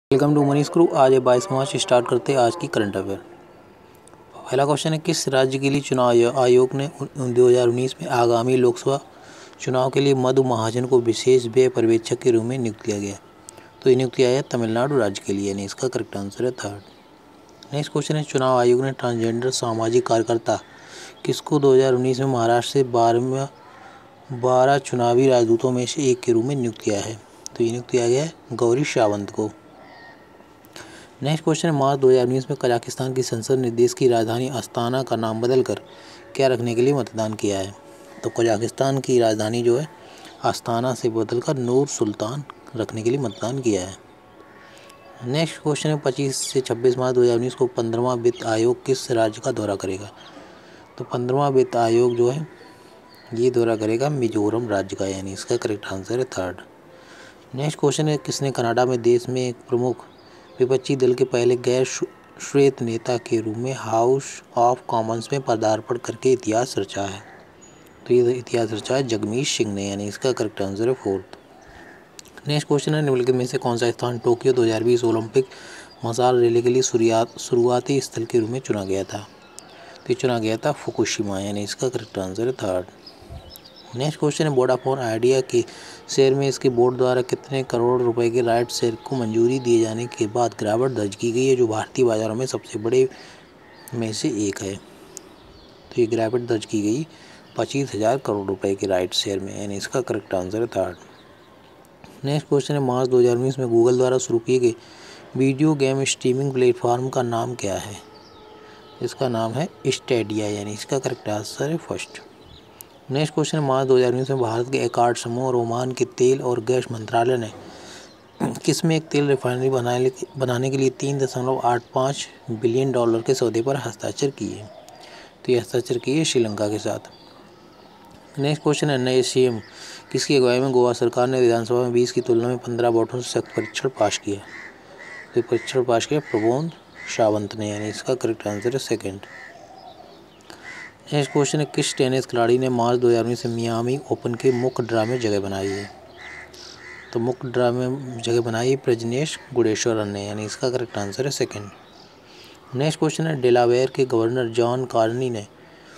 Welcome to money screw. आज है 22 मार्च। Start करते हैं आज की करंट अफेयर। पहला क्वेश्चन है, किस राज्य के लिए चुनाव आयोग ने 2019 में आगामी लोकसभा चुनाव के लिए मधु महाजन को विशेष व्यय पर्यवेक्षक के रूप में नियुक्त किया गया? तो ये नियुक्त किया गया तमिलनाडु राज्य के लिए, यानी इसका करेक्ट आंसर है थर्ड। नेक्स्ट क्वेश्चन है, चुनाव आयोग ने ट्रांसजेंडर सामाजिक कार्यकर्ता किसको 2019 में महाराष्ट्र से 12 चुनावी राजदूतों में से एक के रूप में नियुक्त किया है? तो ये नियुक्त किया गया है गौरी सावंत को। नेक्स्ट क्वेश्चन है, मार्च 2019 में कजाकिस्तान की संसद ने देश की राजधानी अस्ताना का नाम बदलकर क्या रखने के लिए मतदान किया है? तो कजाकिस्तान की राजधानी जो है अस्ताना से बदलकर नूर सुल्तान रखने के लिए मतदान किया है। नेक्स्ट क्वेश्चन है, 25 से 26 मार्च 2019 को 15वां वित्त आयोग किस राज्य का दौरा करेगा? तो 15वां वित्त आयोग जो है ये दौरा करेगा मिजोरम राज्य का, यानी इसका करेक्ट आंसर है थर्ड। नेक्स्ट क्वेश्चन है, किसने कनाडा में देश में एक प्रमुख विपक्षी दल के पहले गैर श्वेत नेता के रूप में हाउस ऑफ कॉमन्स में पदार्पण करके इतिहास रचा है? तो ये इतिहास रचा है जगमीश सिंह ने, यानी इसका करेक्ट आंसर है फोर्थ। नेक्स्ट क्वेश्चन है, निम्नलिखित में से कौन सा स्थान टोक्यो 2020 ओलंपिक मसाल रेले के लिए शुरुआती स्थल के रूप में चुना गया था? तो ये चुना गया था फुकुशिमा, यानी इसका करेक्ट आंसर है थर्ड। नेक्स्ट क्वेश्चन है, वोडाफोन आइडिया के शेयर में इसके बोर्ड द्वारा कितने करोड़ रुपए के राइट शेयर को मंजूरी दिए जाने के बाद गिरावट दर्ज की गई है, जो भारतीय बाजारों में सबसे बड़े में से एक है? तो ये गिरावट दर्ज की गई 25,000 करोड़ रुपए के राइट शेयर में, यानी इसका करेक्ट आंसर है थर्ड। नेक्स्ट क्वेश्चन है, मार्च 2019 में गूगल द्वारा शुरू किए गए वीडियो गेम स्ट्रीमिंग प्लेटफॉर्म का नाम क्या है? इसका नाम है स्टेडिया, यानी इसका करेक्ट आंसर है फर्स्ट। नेक्स्ट क्वेश्चन, मार्च 2019 में भारत के एकार्ड समूह और ओमान के तेल और गैस मंत्रालय ने किसमें एक तेल रिफाइनरी बनाने के लिए $3.85 बिलियन के सौदे पर हस्ताक्षर किए? तो ये हस्ताक्षर किए श्रीलंका के साथ। नेक्स्ट क्वेश्चन है, नए सीएम किसकी अगुवाई में गोवा सरकार ने विधानसभा में 20 की तुलना में 15 वोटों से सख्त परीक्षण पास किया? तो परीक्षण पास किया प्रमोद सावंत ने, यानी इसका करेक्ट आंसर है सेकेंड। नेक्स्ट क्वेश्चन है, किस टेनिस खिलाड़ी ने मार्च 2019 में मियामी ओपन के मुख्य ड्रा में जगह बनाई है? तो मुख्य ड्रा में जगह बनाई प्रजनेश गुणेश्वरन ने, यानी इसका करेक्ट आंसर है सेकंड। नेक्स्ट क्वेश्चन है, डेलावेयर के गवर्नर जॉन कार्नी ने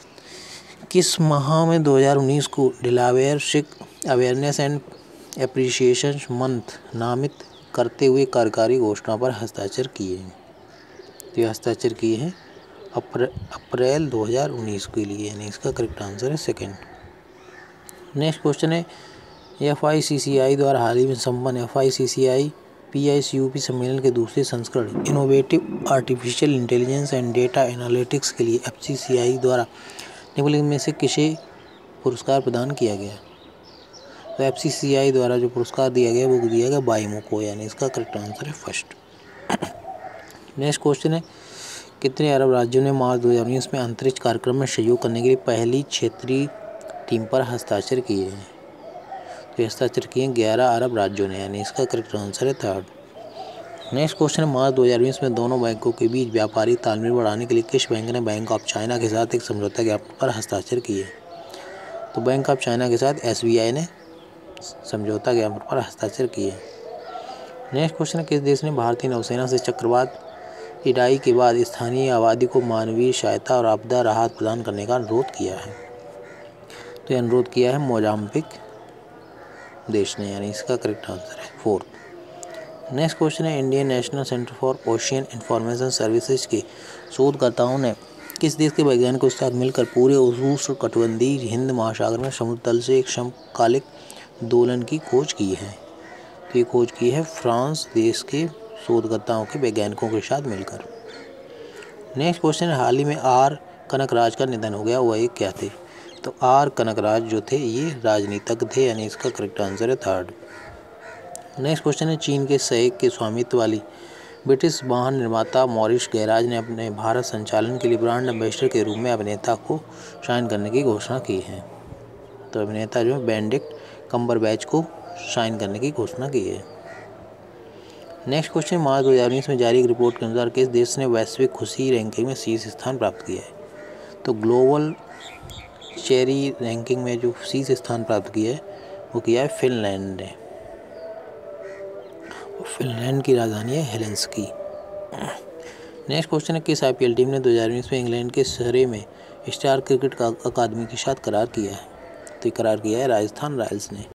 किस माह में 2019 को Delaware Sikh awareness and appreciation month नामित करते हुए कार्यकारी घोषणा पर हस्ताक्षर किए? तो ये हस्ताक्षर किए हैं अप्रैल 2019 के लिए, यानी इसका करेक्ट आंसर है सेकंड। नेक्स्ट क्वेश्चन है, FICCI द्वारा हाल ही में संपन्न FICCI PICUP सम्मेलन के दूसरे संस्करण innovative artificial intelligence and data analytics के लिए FCCI द्वारा निम्नलिखित में से किसे पुरस्कार प्रदान किया गया? तो FCCI द्वारा जो पुरस्कार दिया गया वो दिया गया बाइमो को, यानी इसका करेक्ट आंसर है फर्स्ट। नेक्स्ट क्वेश्चन है, कितने अरब राज्यों ने मार्च 2019 में अंतरिक्ष कार्यक्रम में सहयोग करने के लिए पहली क्षेत्रीय टीम पर हस्ताक्षर किए हैं? तो हस्ताक्षर किए 11 अरब राज्यों ने, यानी इसका करेक्ट आंसर है थर्ड। नेक्स्ट क्वेश्चन है, मार्च 2020 में दोनों बैंकों के बीच व्यापारिक तालमेल बढ़ाने के लिए किस बैंक ने बैंक ऑफ चाइना के साथ एक समझौता ज्ञापन पर हस्ताक्षर किए? तो बैंक ऑफ चाइना के साथ SBI ने समझौता ज्ञापन पर हस्ताक्षर किए। नेक्स्ट क्वेश्चन है, किस देश ने भारतीय नौसेना से चक्रवात इडाई के बाद स्थानीय आबादी को मानवीय सहायता और आपदा राहत प्रदान करने का अनुरोध किया है? तो ये अनुरोध किया है मोजाम्बिक देश ने, यानी इसका करेक्ट आंसर है फोर्थ। नेक्स्ट क्वेश्चन है, Indian national centre for ocean information services के शोधकर्ताओं ने किस देश के वैज्ञानिकों के साथ मिलकर पूरे उष्णकटिबंधीय हिंद महासागर में समुद्र तल से एक समकालिक दोलन की खोज की है? तो ये खोज की है फ्रांस देश के शोधकर्ताओं के वैज्ञानिकों के साथ मिलकर। नेक्स्ट क्वेश्चन है, हाल ही में R कनकराज का निधन हो गया, वह क्या थे? तो R कनकराज जो थे ये राजनीतिज्ञ थे, यानी इसका करेक्ट आंसर है थर्ड। नेक्स्ट क्वेश्चन है, चीन के सहयोग के स्वामित्व वाली ब्रिटिश वाहन निर्माता मॉरिस गैराज ने अपने भारत संचालन के लिए ब्रांड एम्बेसडर के रूप में अभिनेता को साइन करने की घोषणा की है? तो अभिनेता जो है बेनेडिक्ट कम्बरबैच को साइन करने की घोषणा की है। नेक्स्ट क्वेश्चन, मार्च 2019 में जारी एक रिपोर्ट के अनुसार किस देश ने वैश्विक खुशी रैंकिंग में शीर्ष स्थान प्राप्त किया है? तो ग्लोबल चेरी रैंकिंग में जो शीर्ष स्थान प्राप्त किया है वो किया है फिनलैंड ने। फिनलैंड की राजधानी है हेलेंसिकी। नेक्स्ट क्वेश्चन है, किस IPL टीम ने 2019 में इंग्लैंड के सरे में स्टार क्रिकेट अकादमी के साथ करार किया है? तो करार किया है राजस्थान रॉयल्स ने।